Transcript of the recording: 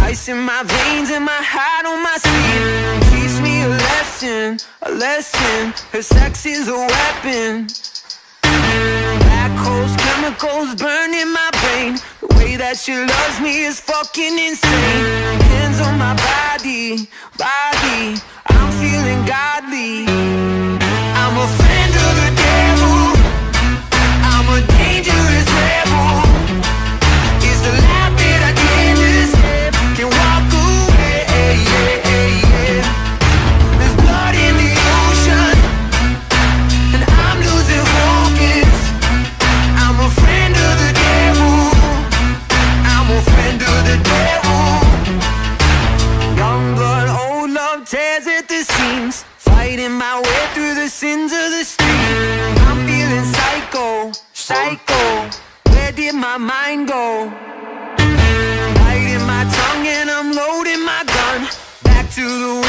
Ice in my veins and my heart on my sleeve. Teach me a lesson, a lesson. Her sex is a weapon. Black holes, chemicals burning my brain. The way that she loves me is fucking insane. Hands on my body, body. I'm feeling godly. I'm a friend of the devil. I'm a dangerous rebel. It's the life that I can't escape. Can walk away, There's blood in the ocean, and I'm losing focus. I'm a friend of the devil. I'm a friend of the devil. Young blood, old love tears at the seams. Fighting my way through the sins of the street. I'm feeling psycho, psycho. Where did my mind go? Biting my tongue and I'm loading my gun. Back to the